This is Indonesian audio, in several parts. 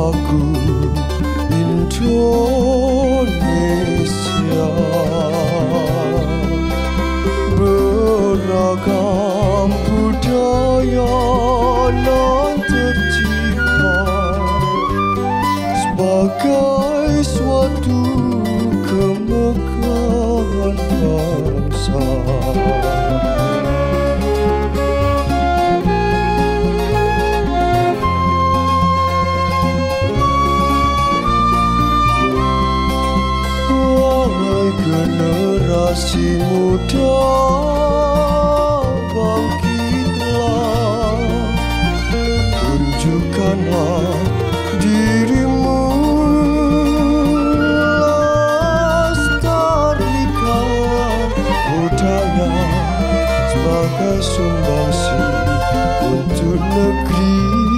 lagu Indonesia. Beragam budaya nan tercipta sebagai suatu kemegahan bangsa. Generasi muda, bangkitlah, tunjukkanlah dirimu, lestarikan budaya sebagai sumbangsi untuk negeri.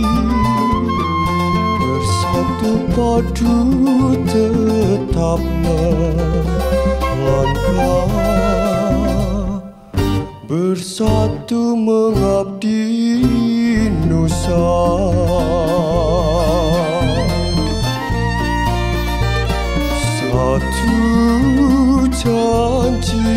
Bersatu padu tetap melangkah, bersatu mengabdi nusa. Satu janji,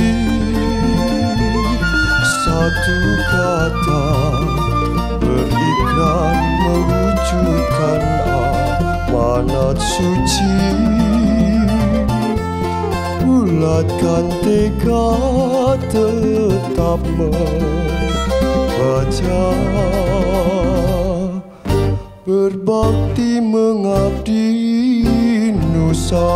satu kata, berikrar mewujudkan amanat suci. Bulatkan tekad tetap membaca, berbakti mengabdi nusa.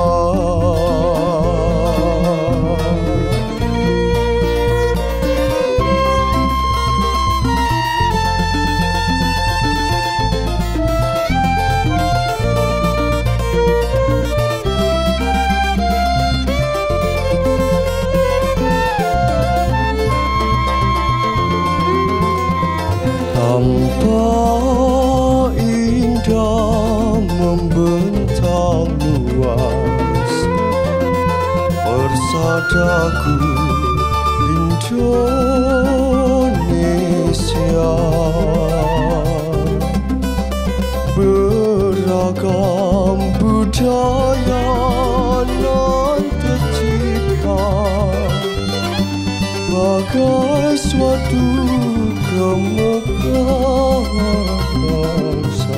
Tanpa indah membentang luas, persadaku Indonesia. Beragam budaya nan tercipta bagai suatu kemegahan bangsa.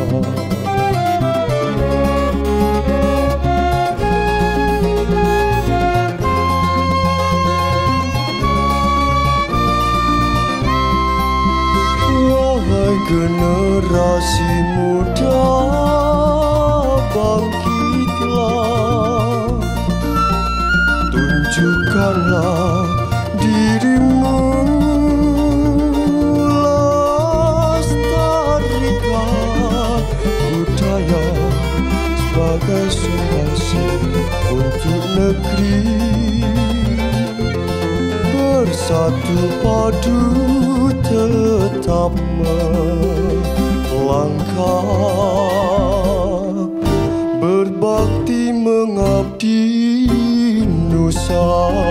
Wahai generasi muda, bangkitlah, tunjukkanlah dirimu, sebagai sumbangsi untuk negeri. Bersatu padu tetap melangkah, berbakti mengabdi nusa.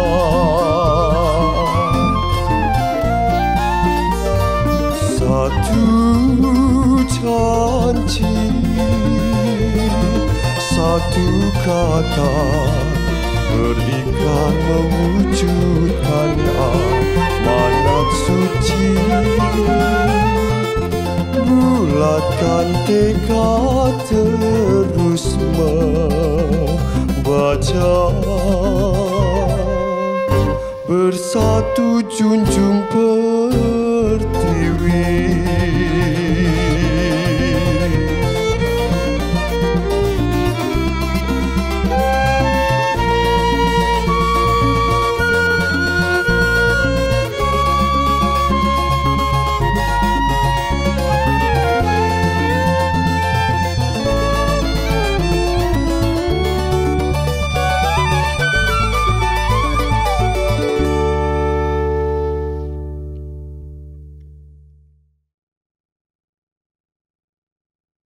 Satu janji, satu kata, berikrar mewujudkan amanat suci. Bulatkan tekad terus membaca, bersatu junjung